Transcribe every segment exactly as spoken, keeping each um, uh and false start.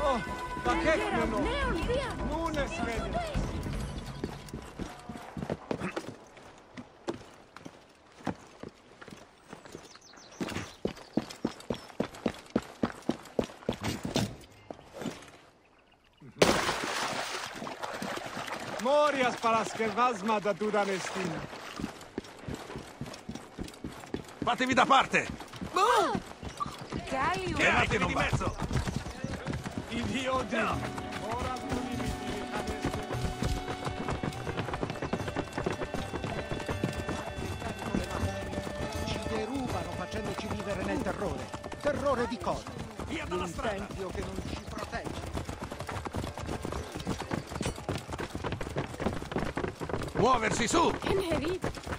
Oh, ma che no? Non è sveglio. Moria spalaschervasma da dura nestina. Fatevi da parte! Oh! Galio! Chiamatevi di mezzo! Idioti! No. Ora tu limiti adesso. Ci derubano facendoci vivere nel terrore. Terrore di cosa? Via dalla Un strada! tempio che non ci protegge. Muoversi su! Ehi!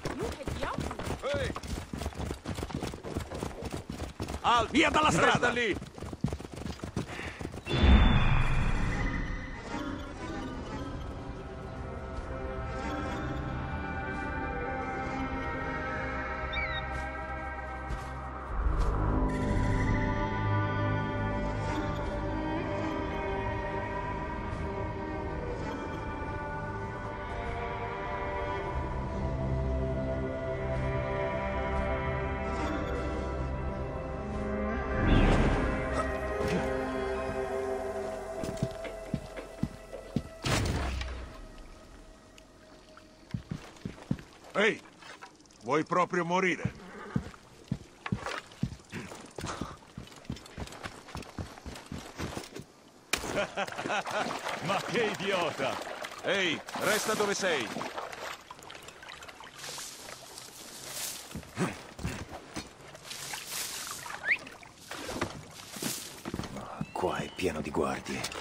Al, via dalla strada! Lì! Ehi, vuoi proprio morire? Ma che idiota! Ehi, resta dove sei. Qua è pieno di guardie.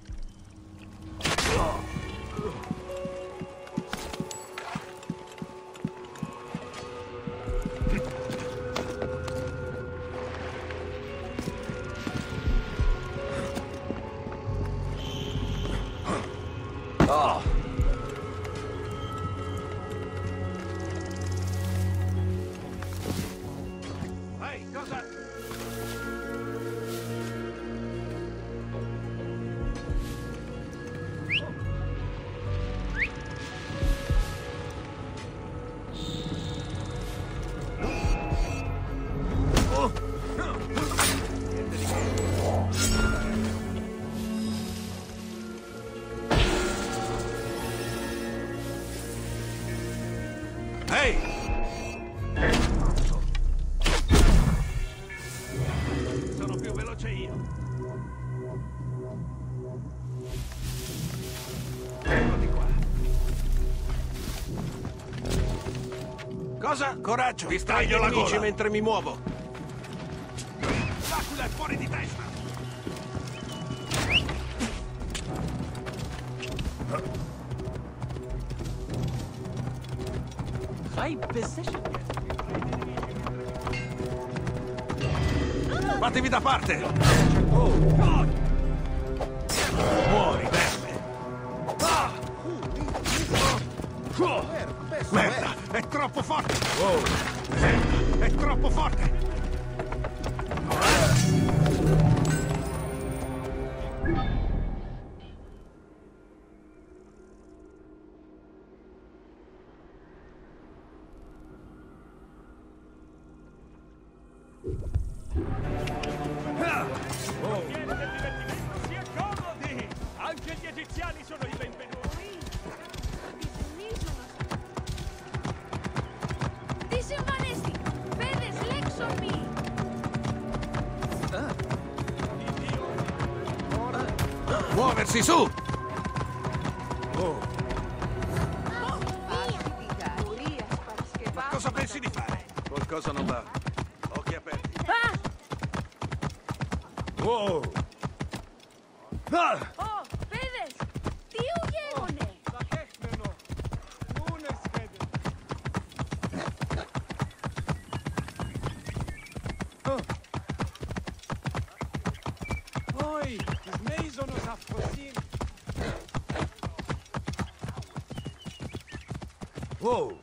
Oh. Ehi, cosa? Ehi! Sono più veloce io. Ecco di qua. Cosa? Coraggio! Distrai gli nemici mentre mi muovo. L'aquila è fuori di testa! Fatevi da parte! Muori, verme! Merda! È troppo forte! Merda! È troppo forte! Anche gli egiziani sono i benvenuti! Disimvanesti! Vedes l'exormi! Muoversi su! Ma cosa pensi di fare? Qualcosa non va. Occhi aperti. Ah! Wow! Ah! Oh, vedes! Τι γέγονε! Ma che no? Non è sveglio. Poi, smei sono affrossini. Wow!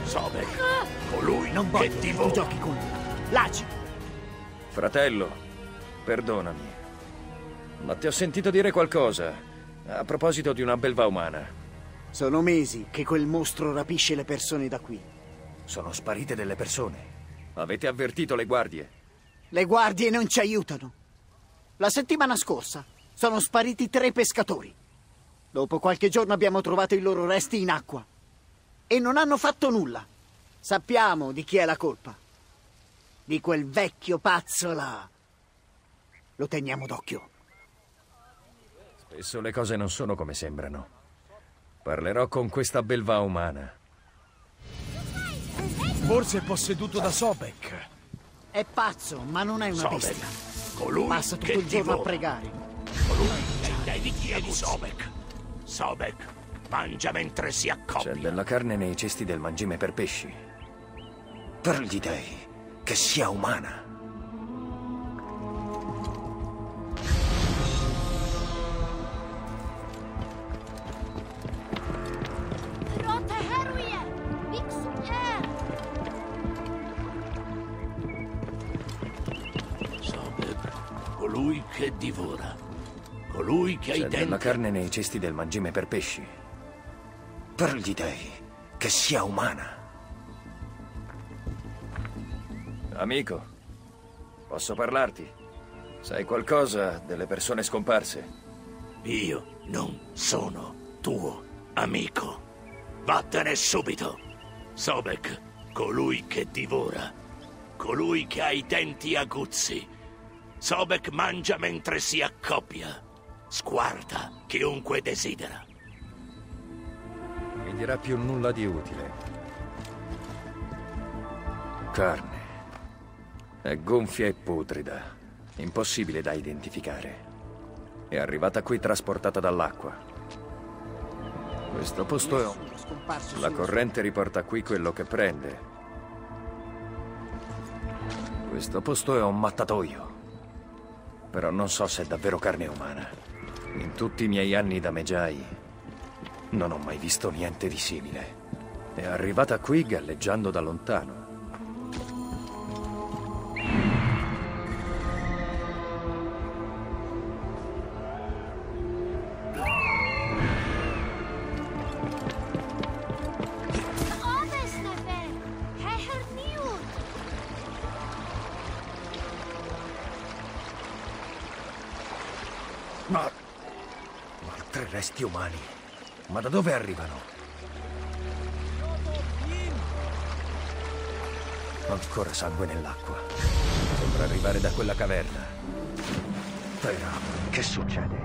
Sobek, colui Non che voglio che tu divora. giochi con lui. Laci! Fratello, perdonami. Ma ti ho sentito dire qualcosa a proposito di una belva umana. Sono mesi che quel mostro rapisce le persone da qui. Sono sparite delle persone. Avete avvertito le guardie? Le guardie non ci aiutano. La settimana scorsa sono spariti tre pescatori. Dopo qualche giorno abbiamo trovato i loro resti in acqua. E non hanno fatto nulla. Sappiamo di chi è la colpa. Di quel vecchio pazzo là. Lo teniamo d'occhio. Spesso le cose non sono come sembrano. Parlerò con questa belva umana. Forse è posseduto da Sobek. È pazzo, ma non è una Sobek, bestia. colui Passa tutto che il giorno a divora. pregare. Colui che hai di Sobek. Sobek, mangia mentre si C'è accoppia. della carne nei cesti del mangime per pesci. Per gli dei, che sia umana. Rote heruje! Vixujer! Sobek, colui che divora. Colui che ha i C'è della denti. carne nei cesti del mangime per pesci. Per gli dei, che sia umana. Amico, posso parlarti? Sai qualcosa delle persone scomparse? Io non sono tuo amico. Vattene subito. Sobek, colui che divora. Colui che ha i denti aguzzi. Sobek mangia mentre si accoppia. Sguarda chiunque desidera. Mi dirà più nulla di utile. Carne. È gonfia e putrida. Impossibile da identificare. È arrivata qui trasportata dall'acqua. Questo posto è... Nessuno è scomparso La su- corrente riporta qui quello che prende. Questo posto è un mattatoio. Però non so se è davvero carne umana. In tutti i miei anni da Medjay non ho mai visto niente di simile. È arrivata qui galleggiando da lontano. Ovesnefe! Heher niut! Ma... Altri resti umani. Ma da dove arrivano? Ancora sangue nell'acqua. Sembra arrivare da quella caverna. Però, che succede?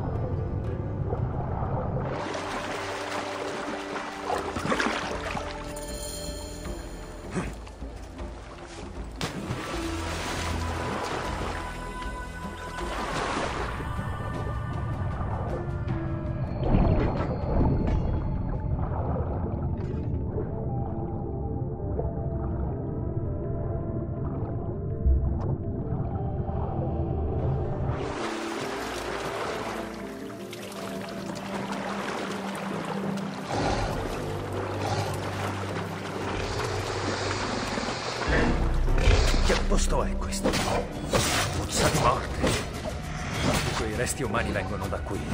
Che posto è questo? Puzza di morte. Tutti quei resti umani vengono da qui.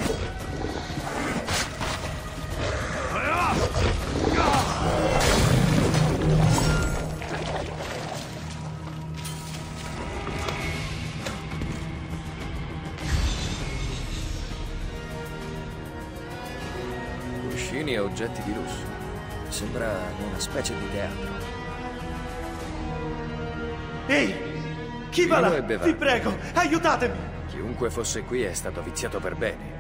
Cuscini e oggetti di lusso. Sembra una specie di teatro. Ehi! Chi va Vino là? e bevande. Vi prego, aiutatemi! Chiunque fosse qui è stato viziato per bene.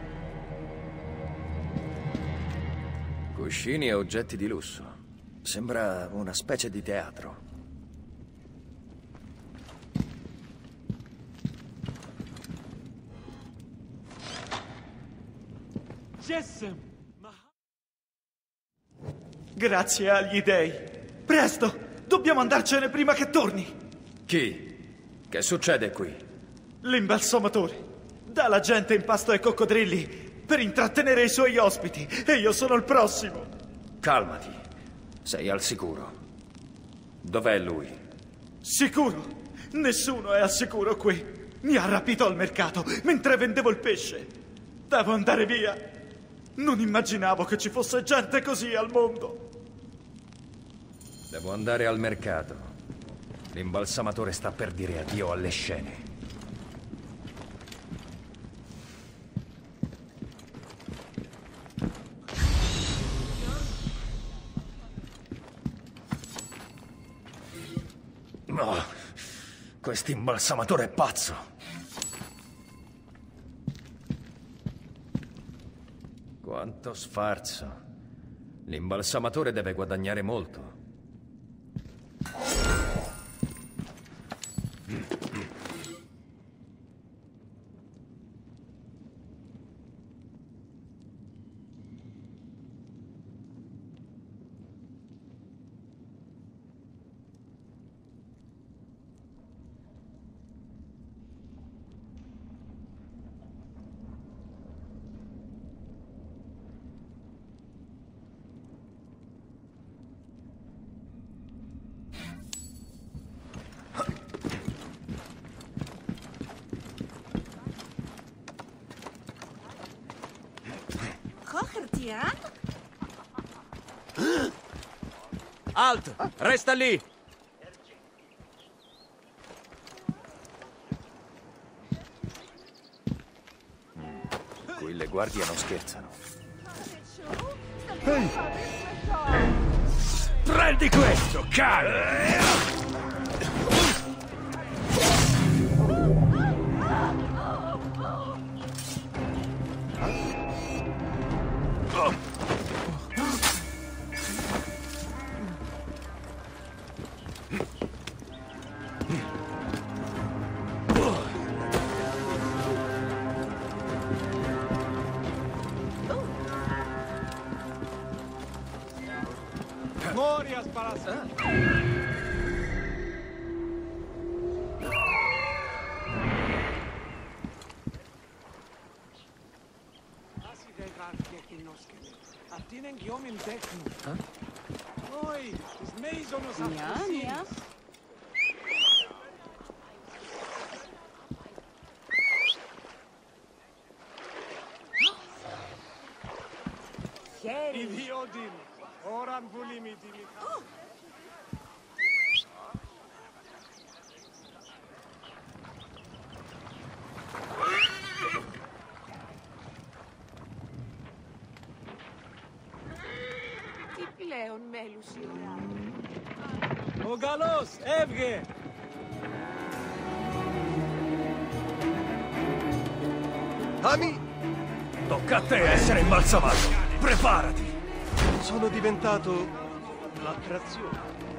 Cuscini e oggetti di lusso. Sembra una specie di teatro. Jessem! Grazie agli dei. Presto! Dobbiamo andarcene prima che torni! Chi? Che succede qui? L'imbalsamatore dà la gente in pasto ai coccodrilli per intrattenere i suoi ospiti e io sono il prossimo. Calmati. Sei al sicuro? Dov'è lui? Sicuro? Nessuno è al sicuro qui. Mi ha rapito al mercato mentre vendevo il pesce. Devo andare via. Non immaginavo che ci fosse gente così al mondo. Devo andare al mercato. L'imbalsamatore sta per dire addio alle scene. No, quest'imbalsamatore è pazzo. Quanto sfarzo. L'imbalsamatore deve guadagnare molto. Alt! Resta lì! Qui le guardie non scherzano. Prendi questo, cane! Moria sparasse. Asi dei varkie che non schele. Attinen giom in deknu. Oi, is meisonos afrosin. Idiotin. Oran bulimiti. Τι πλέον μέλους η ώρα. Ο Γαλλός έβγε. Ami, Tocca a te essere imbalsamato! Preparati! sono diventato l'attrazione.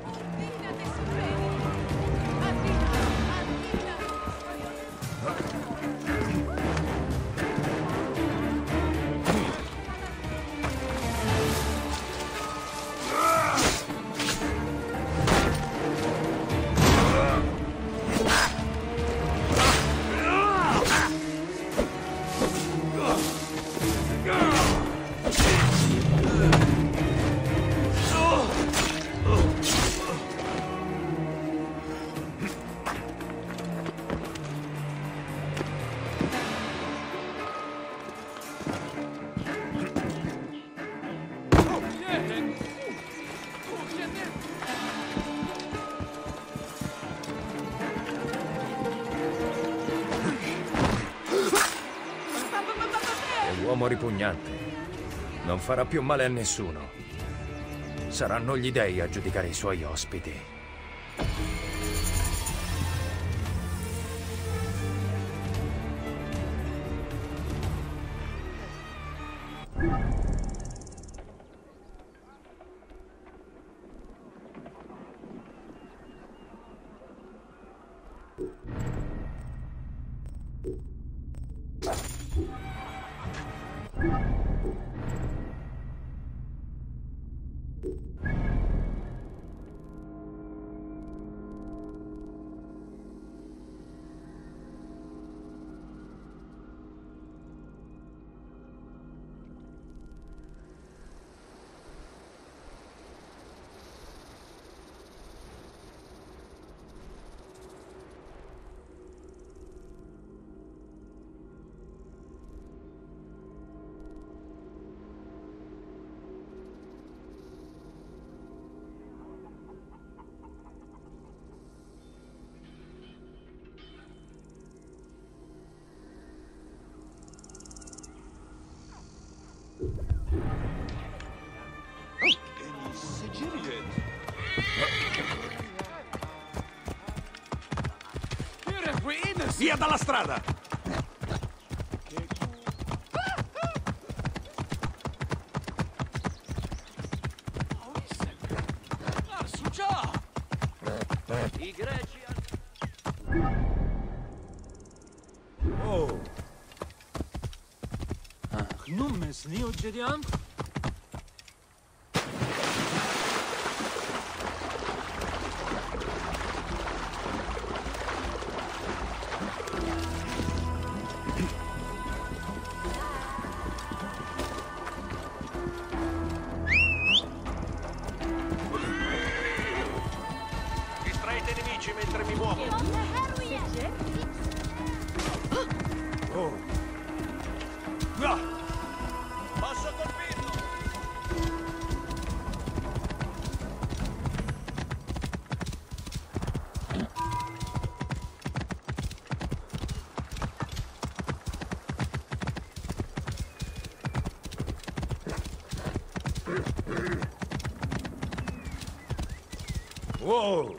Uomo ripugnante. Non farà più male a nessuno. Saranno gli dei a giudicare i suoi ospiti. Via dalla strada! I greci... Oh! Non me sni uđedjam? Distraete i nemici mentre mi muovo. Oh! No! Posso colpirlo! Wow!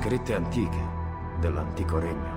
Scritte antiche dell'antico regno.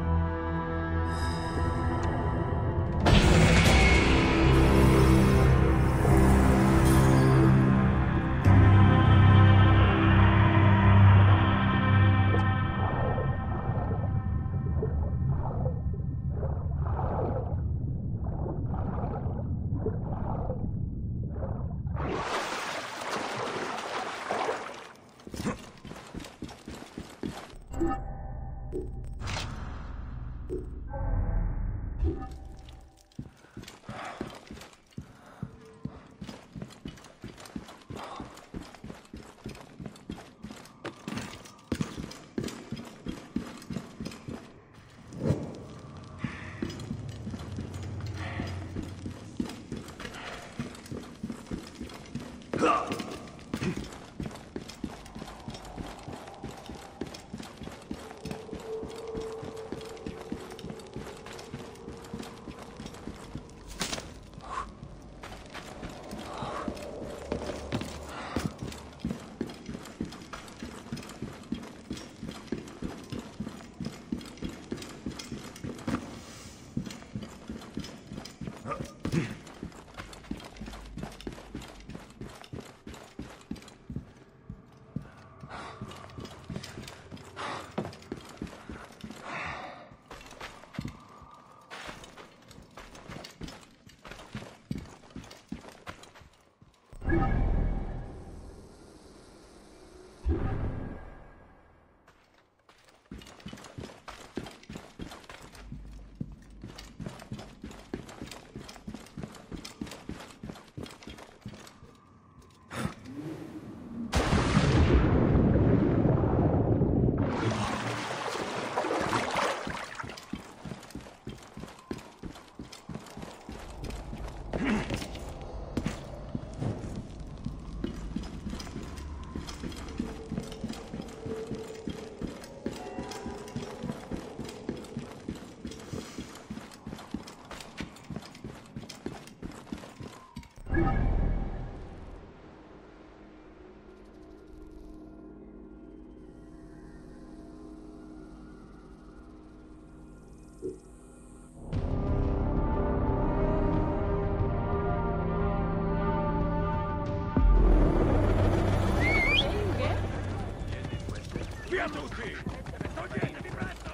Via tutti! Toglietevi presto!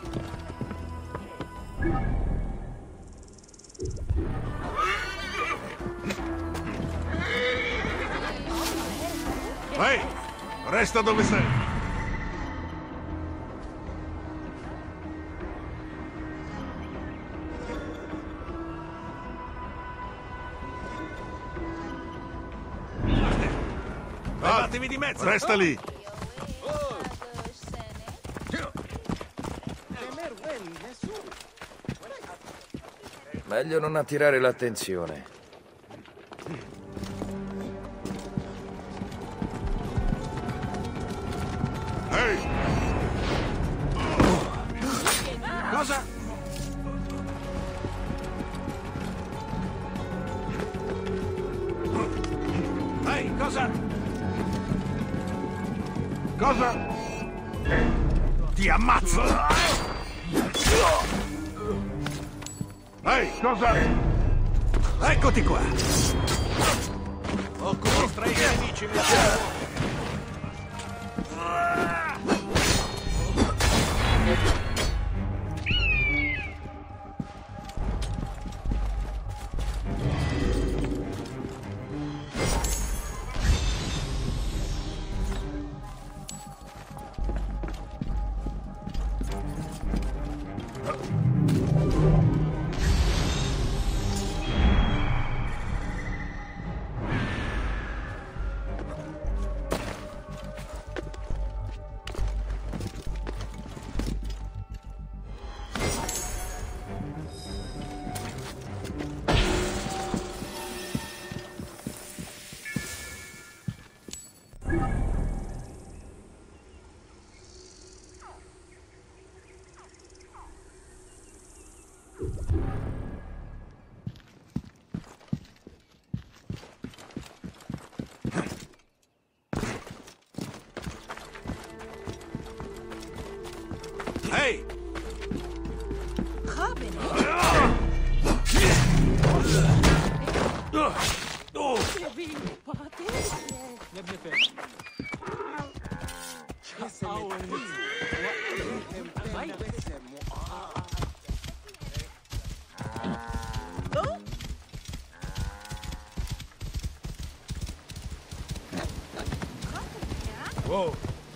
Ehi! Resta dove sei! Levatevi di mezzo! Resta lì! Meglio non attirare l'attenzione. Ehi! Cosa? Ehi, cosa? Cosa? Ti ammazzo! Ehi, cosa? Eccoti qua! Occupi tra i miei amici, mio caro! Wow.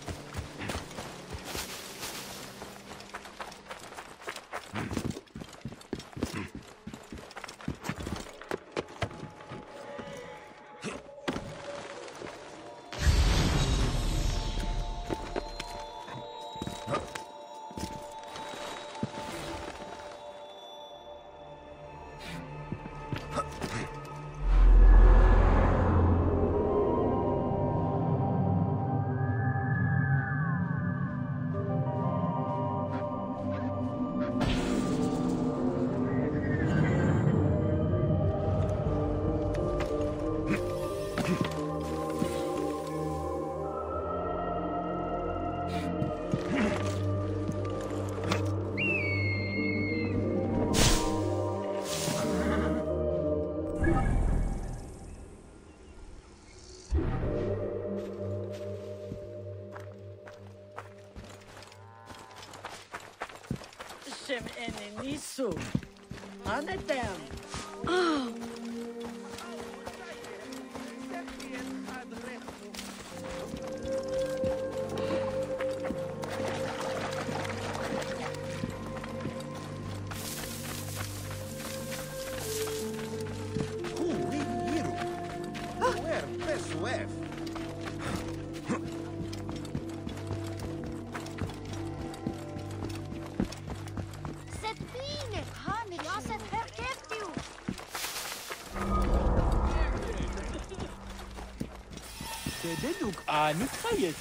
Shem ene nisu. Anadam. Setbine, hani yaset herkeftiu. Deduk ani kayet.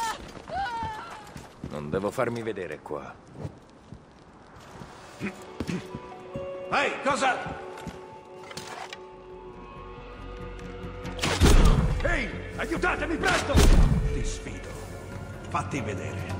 Non devo farmi vedere qua. Ehi, cosa? Ehi, aiutatemi presto! Ti sfido. Fatti vedere.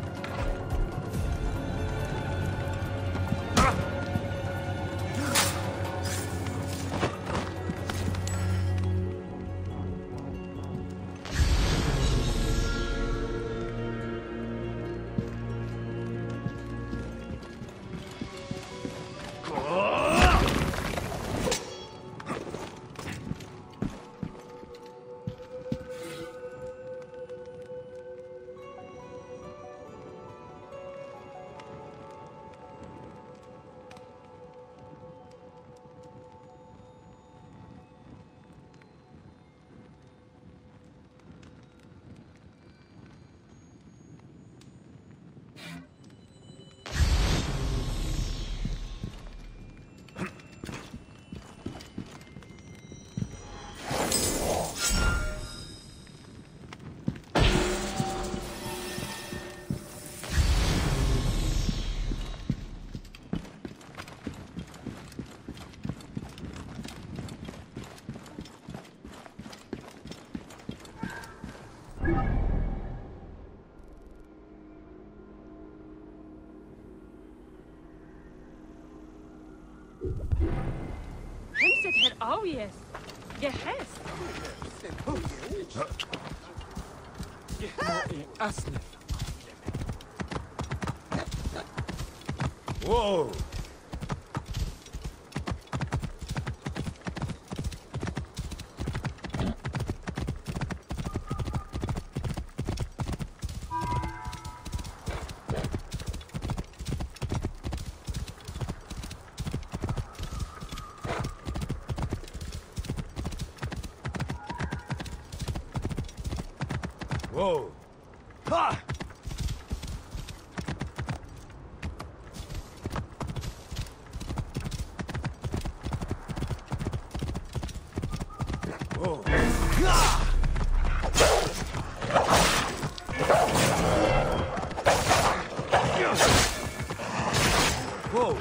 همسة هرقاويس جهزت أسنف واو واو Ah! واو واو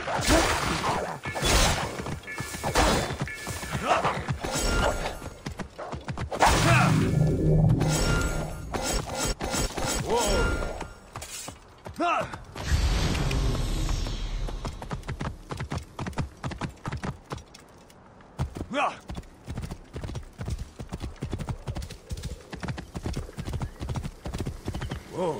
واو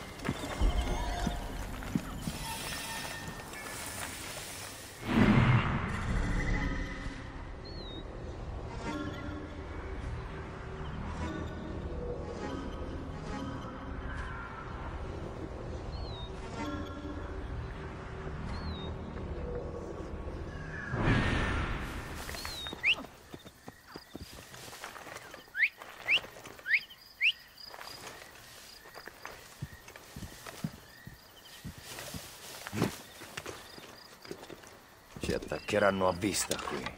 Ci attaccheranno a vista qui.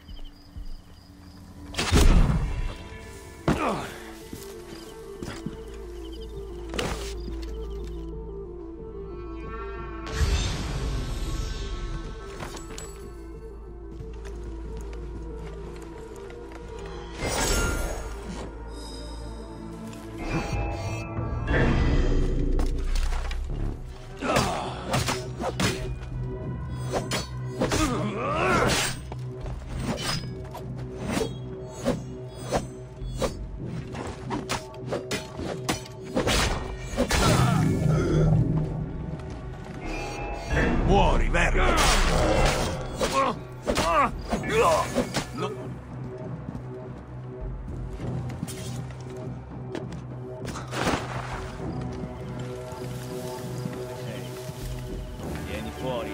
Muori, merda! No. Vieni fuori.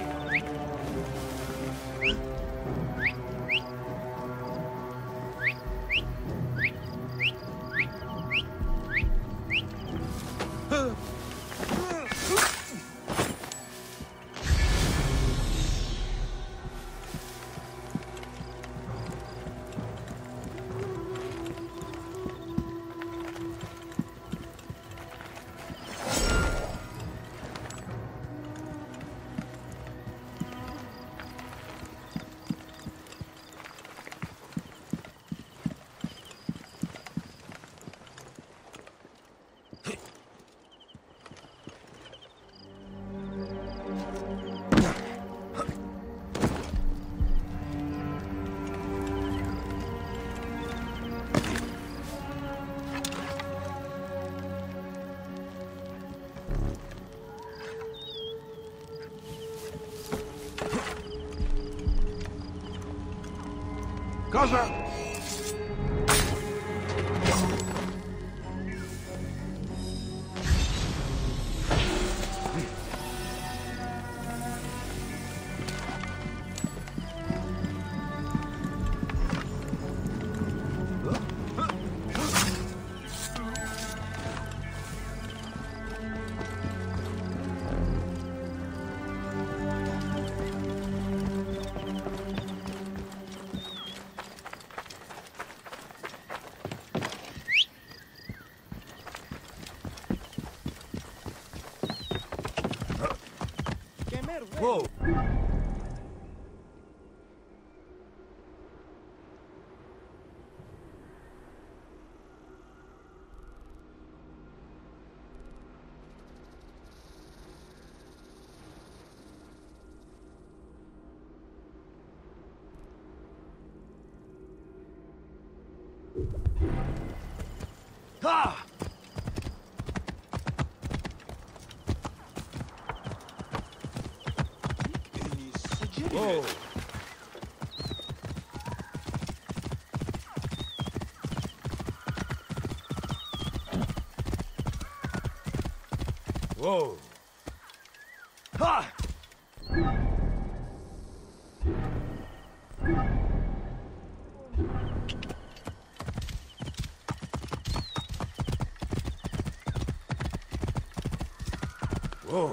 Cosa? Wow! Ah! Whoa! Whoa! Ha! Whoa!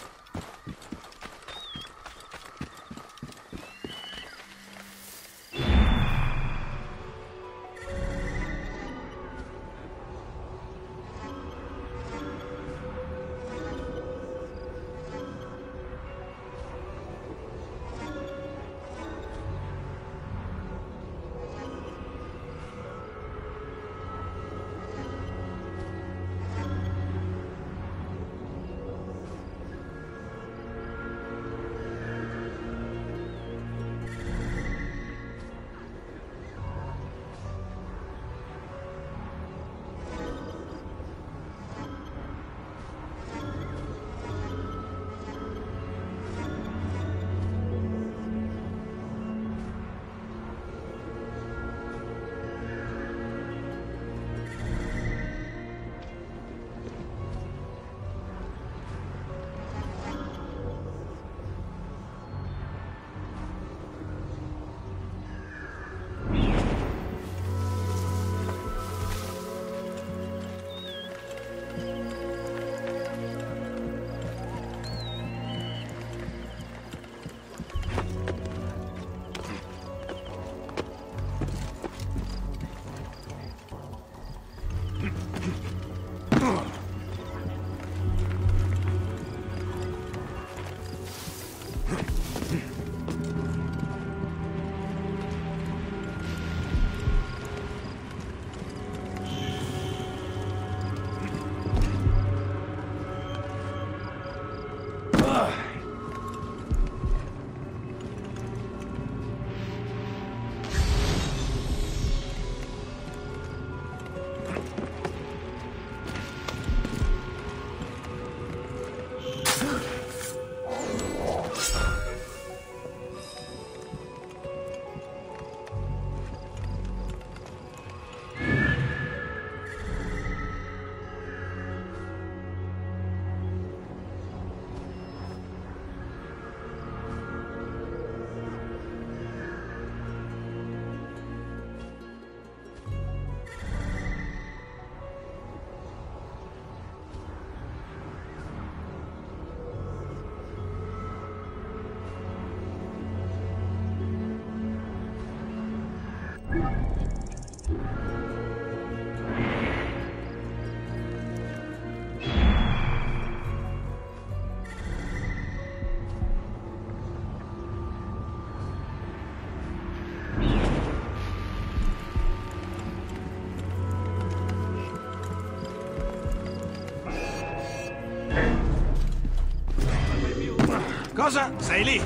Cosa? Sei lì?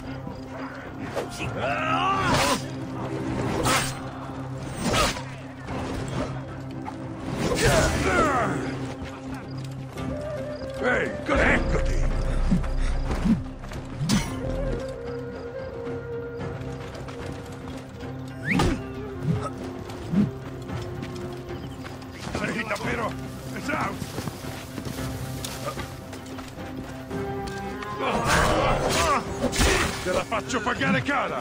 Sì. Ehi, cos'è? Eccoti! Te la faccio pagare cara!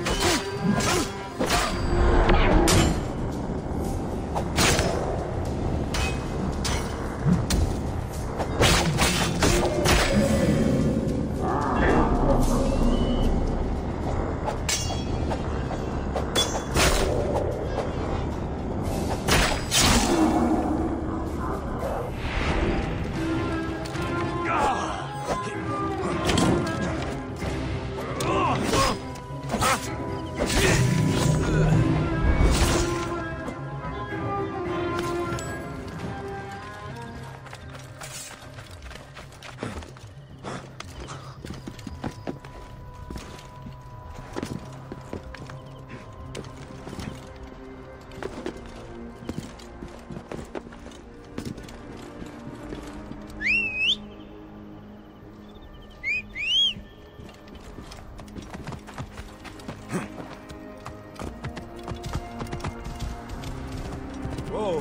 Oh!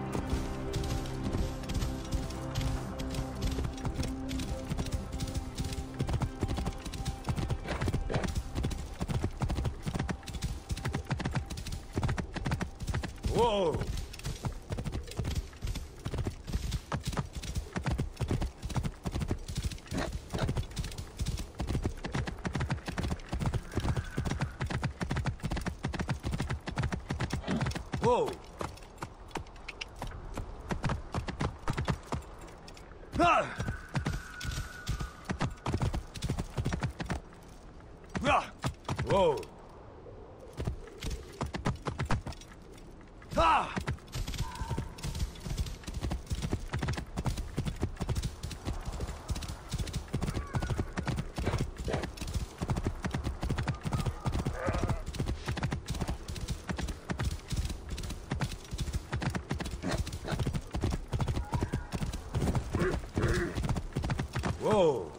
Whoa! Whoa! Ah! Ah! Whoa! Ah! Whoa!